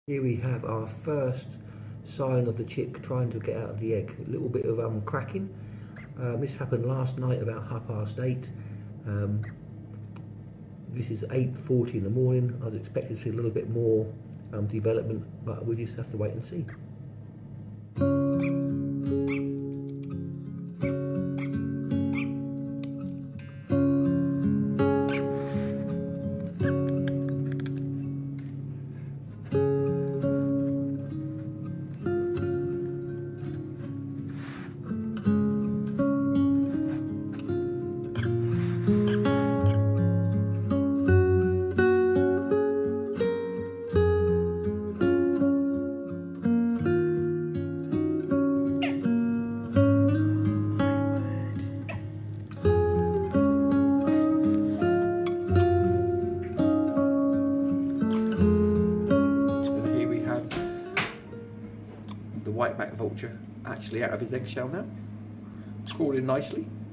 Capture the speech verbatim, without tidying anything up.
Here we have our first sign of the chick trying to get out of the egg. A little bit of um, cracking. Um, this happened last night about half past eight. Um, this is eight forty in the morning. I was expecting to see a little bit more um, development, but we just have to wait and see. The white-backed vulture actually out of his eggshell now, crawling nicely.